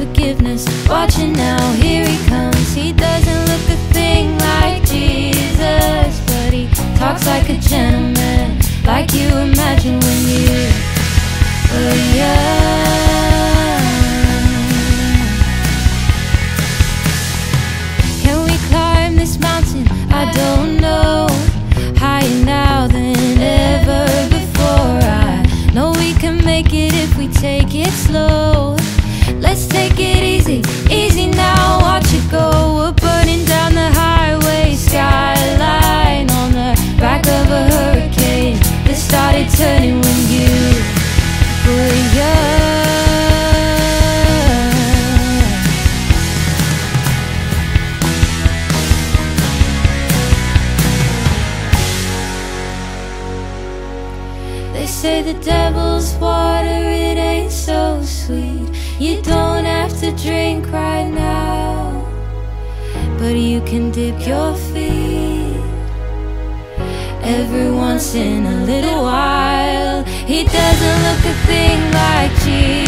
forgiveness. Watching now, here he comes. He doesn't look a thing like Jesus, but he talks like a gentleman, like you imagine when you were young. Can we climb this mountain? I don't know. Higher now than ever before. I know we can make it if we take it slow. Let's take it easy, easy now, watch it go. We're burning down the highway skyline on the back of a hurricane that started turning when you were young. They say the devil's water, it ain't so sweet. You don't have to drink right now, but you can dip your feet every once in a little while. He doesn't look a thing like Jesus.